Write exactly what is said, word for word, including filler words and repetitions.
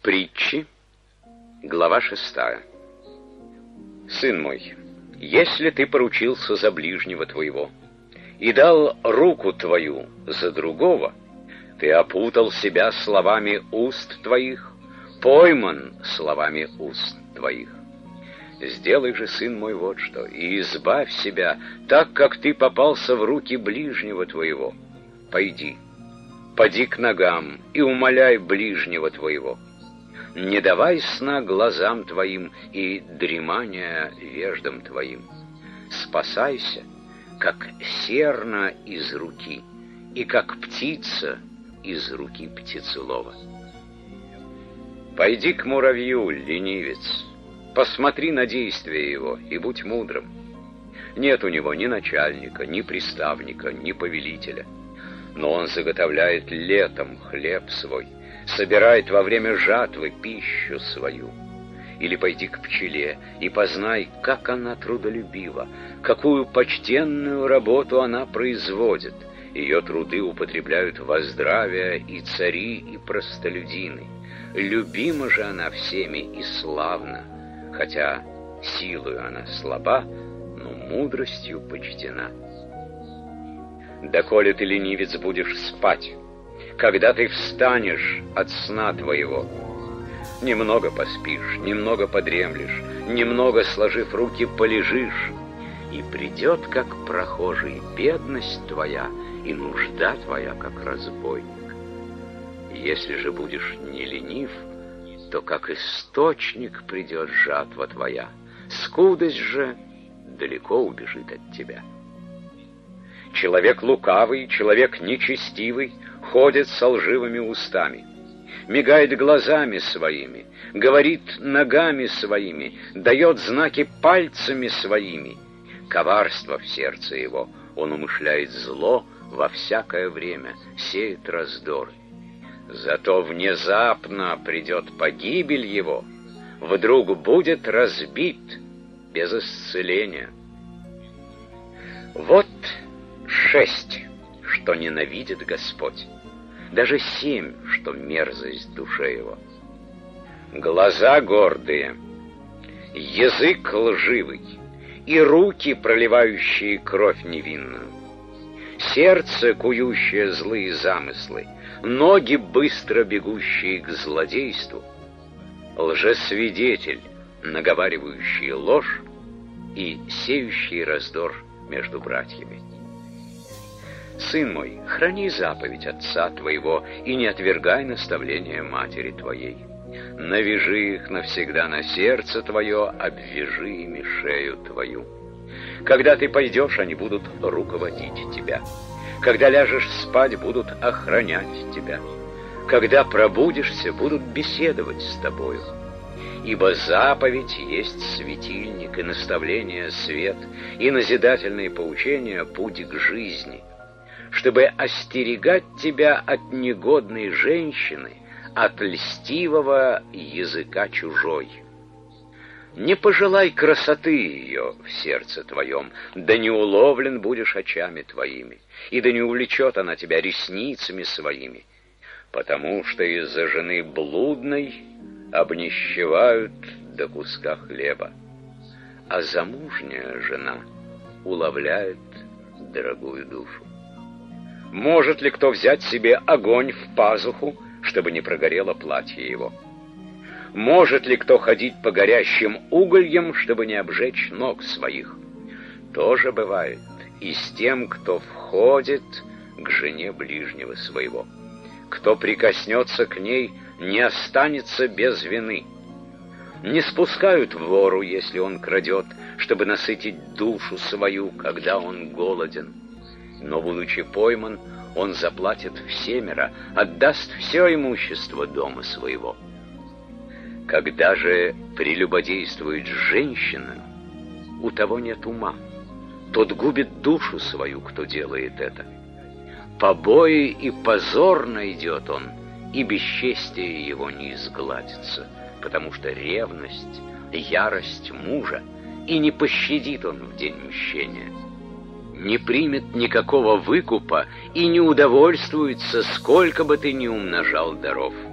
Притчи, глава шестая. Сын мой, если ты поручился за ближнего твоего и дал руку твою за другого, ты опутал себя словами уст твоих, пойман словами уст твоих. Сделай же, сын мой, вот что, и избавь себя, так как ты попался в руки ближнего твоего. Пойди, поди к ногам и умоляй ближнего твоего. Не давай сна глазам твоим и дремания веждам твоим. Спасайся, как серна из руки, и как птица из руки птицелова. Пойди к муравью, ленивец, посмотри на действия его и будь мудрым. Нет у него ни начальника, ни приставника, ни повелителя, но он заготовляет летом хлеб свой, собирает во время жатвы пищу свою. Или пойди к пчеле и познай, как она трудолюбива, какую почтенную работу она производит. Ее труды употребляют во здравие и цари, и простолюдины. Любима же она всеми и славна, хотя силою она слаба, но мудростью почтена. Доколе ты, ленивец, будешь спать, когда ты встанешь от сна твоего? Немного поспишь, немного подремлешь, немного, сложив руки, полежишь, и придет, как прохожий, бедность твоя и нужда твоя, как разбойник. Если же будешь не ленив, то как источник придет жатва твоя, скудость же далеко убежит от тебя. Человек лукавый, человек нечестивый ходит со лживыми устами, мигает глазами своими, говорит ногами своими, дает знаки пальцами своими. Коварство в сердце его, он умышляет зло во всякое время, сеет раздоры. Зато внезапно придет погибель его, вдруг будет разбит без исцеления. Вот шесть, что ненавидит Господь, даже семь, что мерзость душе его. Глаза гордые, язык лживый и руки, проливающие кровь невинную, сердце, кующее злые замыслы, ноги, быстро бегущие к злодейству, лжесвидетель, наговаривающий ложь и сеющий раздор между братьями. Сын мой, храни заповедь отца твоего и не отвергай наставления матери твоей. Навяжи их навсегда на сердце твое, обвяжи ими шею твою. Когда ты пойдешь, они будут руководить тебя. Когда ляжешь спать, будут охранять тебя. Когда пробудишься, будут беседовать с тобою. Ибо заповедь есть светильник, и наставление — свет, и назидательные поучения — путь к жизни, чтобы остерегать тебя от негодной женщины, от льстивого языка чужой. Не пожелай красоты ее в сердце твоем, да не уловлен будешь очами твоими, и да не увлечет она тебя ресницами своими, потому что из-за жены блудной обнищевают до куска хлеба, а замужняя жена уловляет дорогую душу. Может ли кто взять себе огонь в пазуху, чтобы не прогорело платье его? Может ли кто ходить по горящим угольям, чтобы не обжечь ног своих? То же бывает и с тем, кто входит к жене ближнего своего. Кто прикоснется к ней, не останется без вины. Не спускают вору, если он крадет, чтобы насытить душу свою, когда он голоден. Но, будучи пойман, он заплатит всемеро, отдаст все имущество дома своего. Когда же прелюбодействует женщина, у того нет ума, тот губит душу свою, кто делает это. Побои и позор найдет он, и бесчестие его не изгладится, потому что ревность, ярость мужа, и не пощадит он в день мщения. Не примет никакого выкупа и не удовольствуется, сколько бы ты ни умножал даров.